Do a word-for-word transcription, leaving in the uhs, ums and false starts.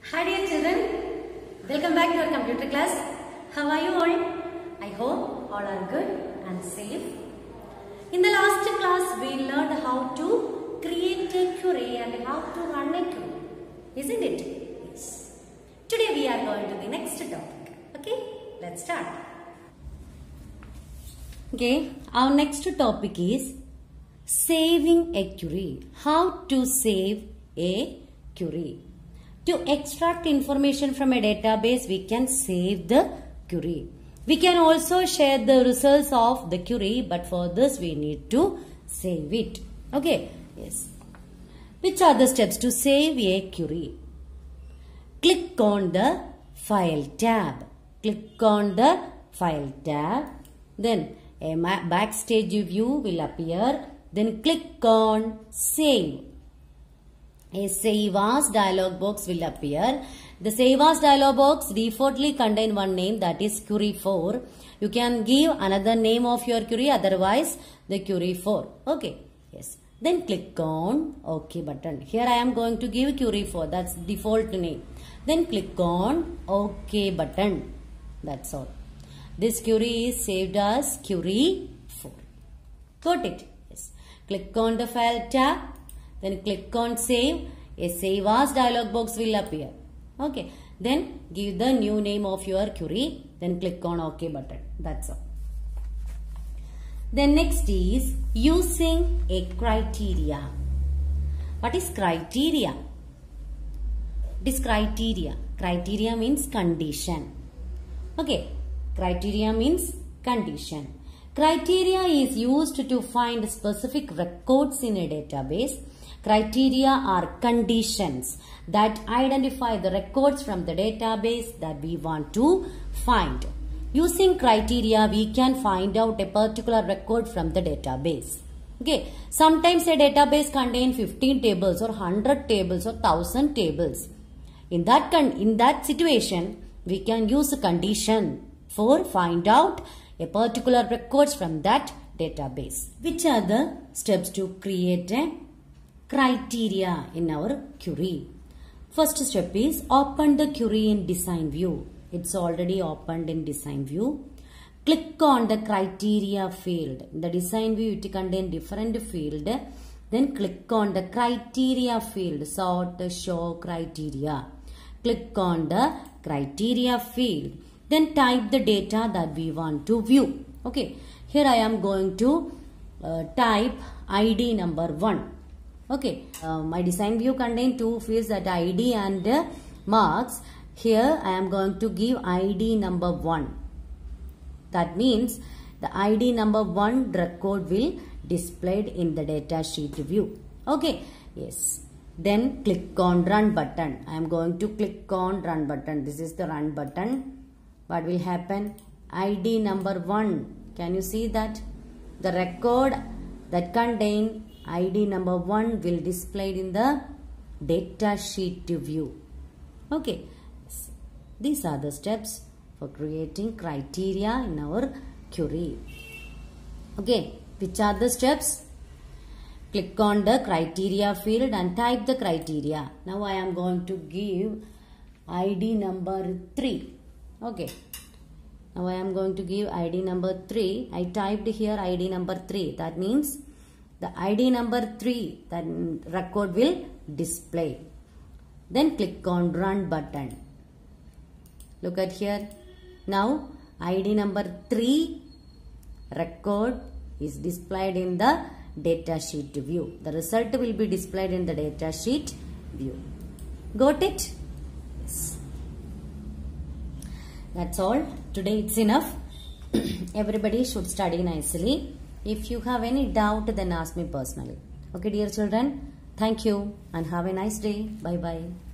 Hi dear children, welcome back to our computer class. How are you all? I hope all are good and safe. In the last class we learned how to create a query and how to run a query. Isn't it? Yes. Today we are going to the next topic. Okay, let's start. Okay, our next topic is saving a query. How to save a query. To extract information from a database, we can save the query. We can also share the results of the query, but for this we need to save it. Okay, yes. Which are the steps to save a query? Click on the File tab. Click on the File tab. Then a backstage view will appear. Then click on Save. A Save As dialog box will appear. The Save As dialog box defaultly contain one name, that is query four. You can give another name of your query, otherwise the query four. Okay, yes. Then click on OK button. Here I am going to give query four, that's default name. Then click on OK button. That's all. This query is saved as query four. Got it? Yes. Click on the File tab. Then click on Save. A Save As dialog box will appear. Okay. Then give the new name of your query. Then click on OK button. That's all. Then next is using a criteria. What is criteria? It is criteria. Criteria means condition. Okay. Criteria means condition. Criteria is used to find specific records in a database. Criteria are conditions that identify the records from the database that we want to find. Using criteria, we can find out a particular record from the database. Okay. Sometimes a database contains fifteen tables or one hundred tables or one thousand tables. In that, in that situation, we can use a condition for find out a particular records from that database. Which are the steps to create a criteria in our query? First step is open the query in design view. It's already opened in design view. Click on the criteria field. In the design view it contains different field. Then click on the criteria field. Sort, show criteria. Click on the criteria field. Then type the data that we want to view. Okay. Here I am going to uh, type I D number one. Okay. Uh, my design view contains two fields, that I D and uh, marks. Here I am going to give I D number one. That means the I D number one record will displayed in the data sheet view. Okay. Yes. Then click on run button. I am going to click on run button. This is the run button. What will happen? I D number one. Can you see that? The record that contain I D number one will displayed in the data sheet view. Okay. These are the steps for creating criteria in our query. Okay. Which are the steps? Click on the criteria field and type the criteria. Now I am going to give I D number three. Okay. Now I am going to give I D number three. I typed here I D number three. That means the I D number three, that record will display. Then click on run button. Look at here. Now I D number three record is displayed in the data sheet view. The result will be displayed in the data sheet view. Got it? Yes. That's all. Today it's enough. Everybody should study nicely. If you have any doubt, then ask me personally. Okay, dear children. Thank you and have a nice day. Bye bye.